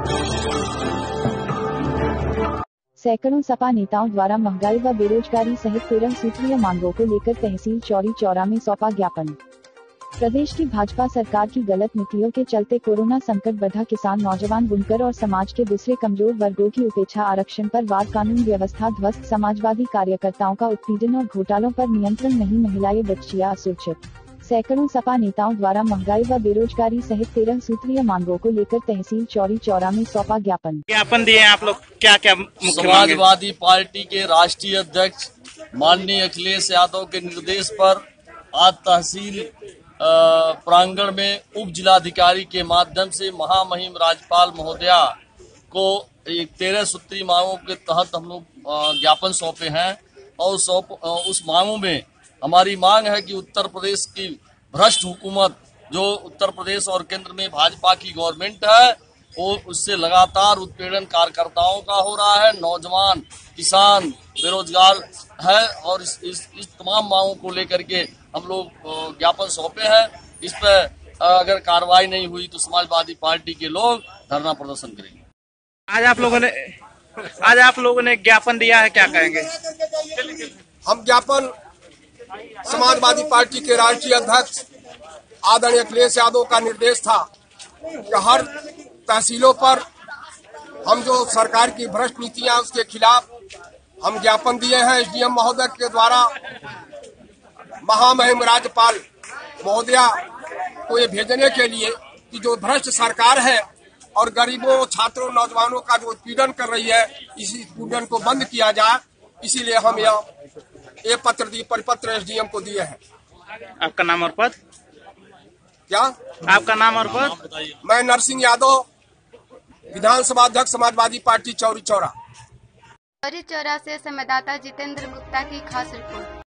सैकड़ों सपा नेताओं द्वारा महंगाई व बेरोजगारी सहित 13 सूत्रीय मांगों को लेकर तहसील चौरी चौरा में सौंपा ज्ञापन। प्रदेश की भाजपा सरकार की गलत नीतियों के चलते कोरोना संकट बढ़ा, किसान, नौजवान, बुनकर और समाज के दूसरे कमजोर वर्गों की उपेक्षा, आरक्षण पर वाद, कानून व्यवस्था ध्वस्त, समाजवादी कार्यकर्ताओं का उत्पीड़न और घोटालों पर नियंत्रण नहीं, महिलाएं बच्चियां असुरक्षित। सैकड़ों सपा नेताओं द्वारा महंगाई व बेरोजगारी सहित 13 सूत्रीय मांगों को लेकर तहसील चौरी चौरा में सौंपा ज्ञापन दिए हैं आप लोग। क्या क्या समाजवादी पार्टी के राष्ट्रीय अध्यक्ष माननीय अखिलेश यादव के निर्देश पर आज तहसील प्रांगण में उप जिलाधिकारी के माध्यम से महामहिम राज्यपाल महोदया को एक 13 सूत्री मांगों के तहत हम लोग ज्ञापन सौंपे हैं और उस मांगों में हमारी मांग है कि उत्तर प्रदेश की भ्रष्ट हुकूमत, जो उत्तर प्रदेश और केंद्र में भाजपा की गवर्नमेंट है, वो उससे लगातार उत्पीड़न कार्यकर्ताओं का हो रहा है। नौजवान, किसान बेरोजगार है और इस तमाम मांगों को लेकर के हम लोग ज्ञापन सौंपे हैं। इस पर अगर कार्रवाई नहीं हुई तो समाजवादी पार्टी के लोग धरना प्रदर्शन करेंगे। आज आप लोगों ने ज्ञापन दिया है, क्या कहेंगे? हम ज्ञापन समाजवादी पार्टी के राष्ट्रीय अध्यक्ष आदरणीय अखिलेश यादव का निर्देश था कि हर तहसीलों पर हम जो सरकार की भ्रष्ट नीतियां उसके खिलाफ हम ज्ञापन दिए हैं। एसडीएम महोदय के द्वारा महामहिम राज्यपाल महोदया को ये भेजने के लिए कि जो भ्रष्ट सरकार है और गरीबों, छात्रों, नौजवानों का जो उत्पीड़न कर रही है, इसी उत्पीड़न को बंद किया जाए। इसीलिए हम ये परिपत्र एसडीएम को दिए हैं। आपका नाम और पद? क्या आपका नाम और पद? मैं नरसिंह यादव, विधानसभा अध्यक्ष समाजवादी पार्टी चौरी चौरा। चौरी चौरा से संवाददाता जितेंद्र गुप्ता की खास रिपोर्ट।